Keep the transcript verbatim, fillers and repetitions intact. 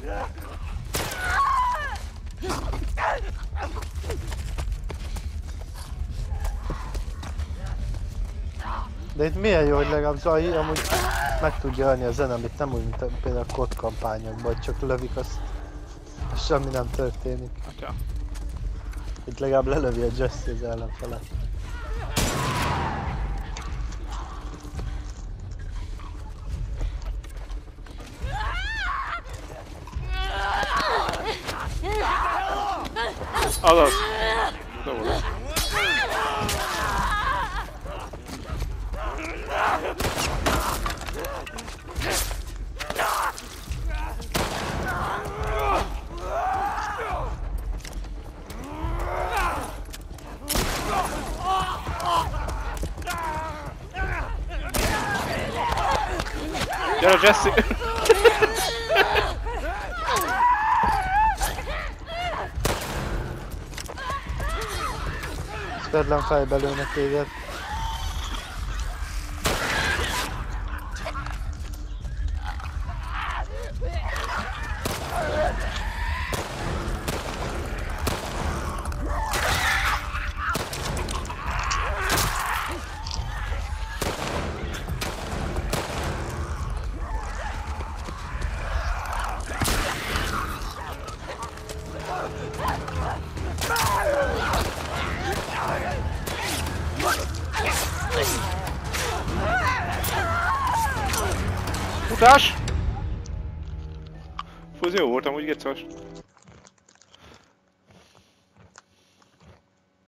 De itt milyen jó, hogy legalább Zai amúgy meg tudja ölni a zenemit, nem úgy, mint a, például a kod kampányokban, hogy csak lövik azt, és semmi nem történik. Okay. Itt legalább lelövi a Jesse az ellenfelet. Azaz! Dobra. Gyere, Jesse! Szvedlen fejbe lőnek téged. Futás! Fúzió volt amúgy gecas.